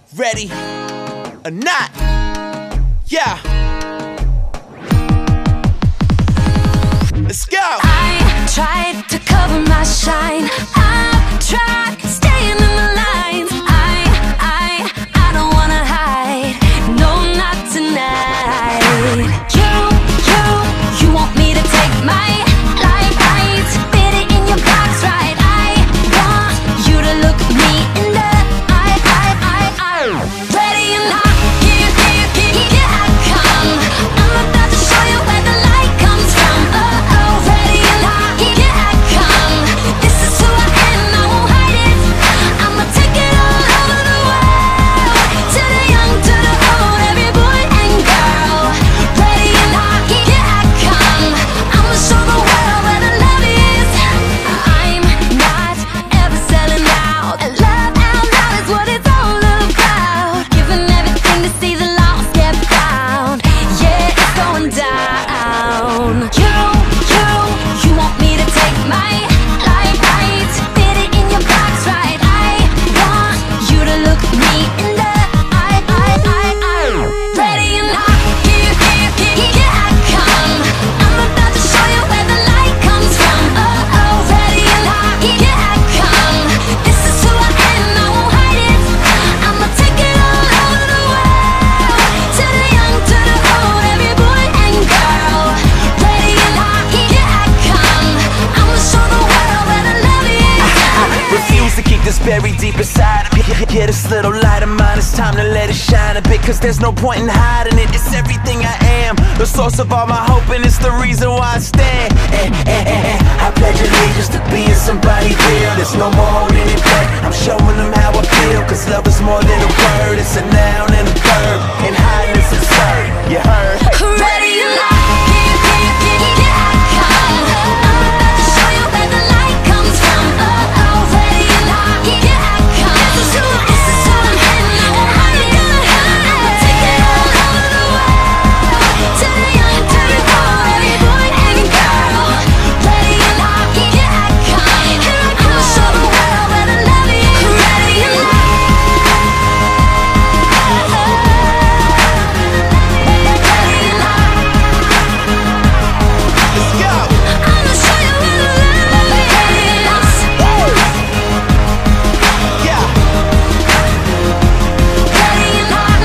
Ready or not? Yeah. Let's go. I tried to cover my shine. I've tried staying in the lines. I don't wanna hide. No, not tonight. You want me to take my light, fit it in your box, right? I want you to look me in the eye. Ready or not, here I come. I'm about to show you where the light comes from. Oh, ready or not, here I come. This is who I am, I won't hide it. I'ma take it all over the world. To the young, to the old, every boy and girl. Ready or not, here I come. I'ma show the world where the love is. I'm not ever selling out. Love out loud is what it's all about. Giving everything to see the lost get found. Yeah, it's going down. You want me to take my light, fit it in your box, right? I want you to look me in the eye. Ready or not, here I come. I'm about to show you where the light comes from. Oh, ready or not, here I come. This is who I am, I won't hide it. I'ma take it all over the world. To the young, to the old, every boy and girl. Ready or not, here I come. I'ma show the world where the love is. Refuse to keep this buried deep inside of me. Yeah, this little light of mine, it's time to let it shine a bit. Cause there's no point in hiding it, it's everything I am. The source of all my hope and it's the reason why I stand. I pledge allegiance to being somebody real. There's no more holding it back, I'm showing them how I feel. Cause love is more than a word, it's a noun and a verb. And highness is absurd, you heard? Ready or not, here I come. I'm about to show you where the light comes from. Oh, ready or not, here I come. This is who I am, I won't hide it. I'ma take it all over the world. To the young, to the old, every boy and girl. Ready or not, here I come. I'ma show the world where the love is. Ready or not. Let's go. I'ma show you where the love is. Yeah. Ready or not,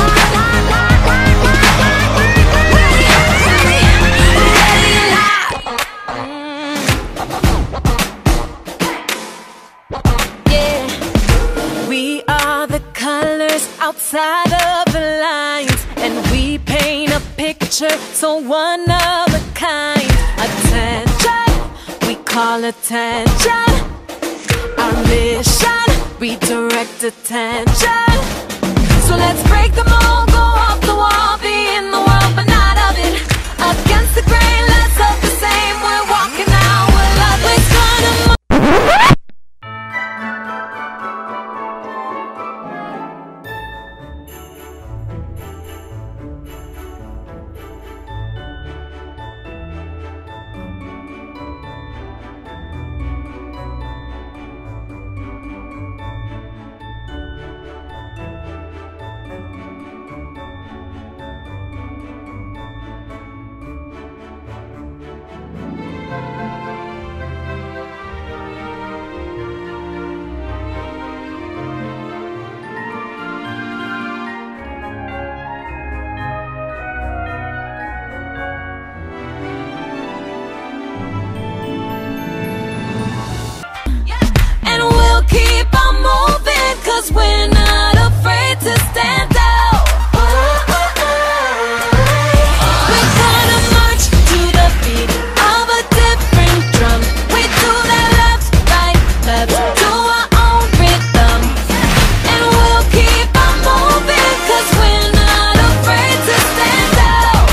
yeah. We are the colors outside of the lines, and we paint a picture so one of a kind. Attention, we call attention. Our mission, redirect attention. So let's break the mold, go off the wall, be in the world but not of it. Against the grain, let's hope the same. We're walking out where love is gonna move. And we'll keep on moving, cause we're not afraid to stand out. We're gonna march to the beat of a different drum. We do that left, right, left, do our own rhythm. And we'll keep on moving, cause we're not afraid to stand out.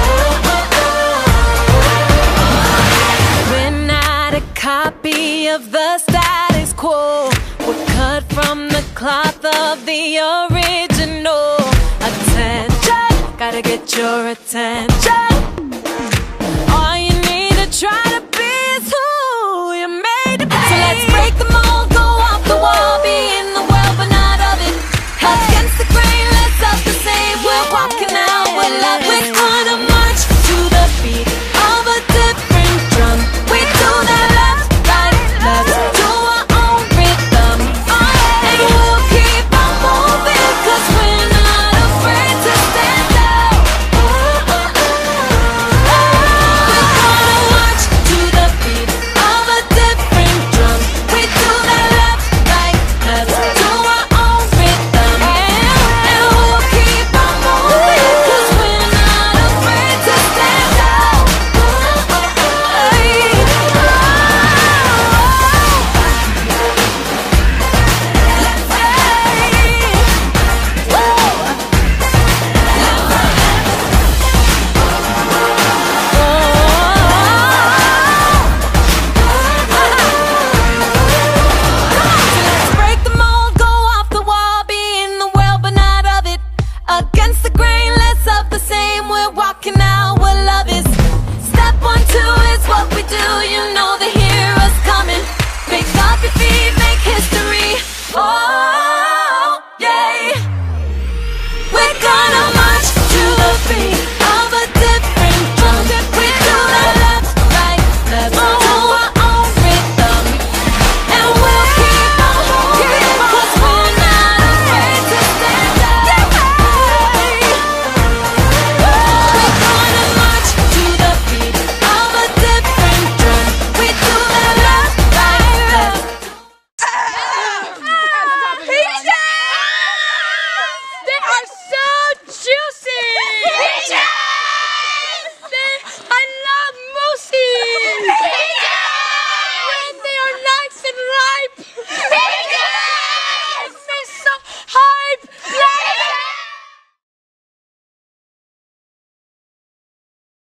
We're not a copy of the status quo. We're cut from the cloth of the original. Attention, gotta get your attention.